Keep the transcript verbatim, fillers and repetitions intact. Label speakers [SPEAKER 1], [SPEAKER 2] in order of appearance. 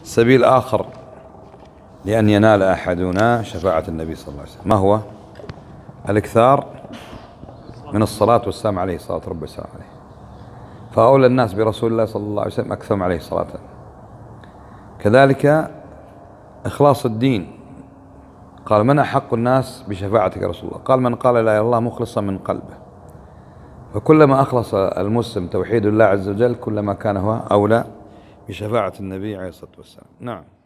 [SPEAKER 1] سبيل آخر لأن ينال أحدنا شفاعة النبي صلى الله عليه وسلم، ما هو؟ الإكثار من الصلاة والسلام عليه صلاة ربي والسلام عليه. فأولى الناس برسول الله صلى الله عليه وسلم أكثرهم عليه صلاة. كذلك إخلاص الدين، قال من أحق الناس بشفاعتك يا رسول الله؟ قال من قال لا إله إلا الله مخلصا من قلبه. فكلما أخلص المسلم توحيد الله عز وجل كلما كان هو أولى بشفاعة النبي عليه الصلاة والسلام. نعم.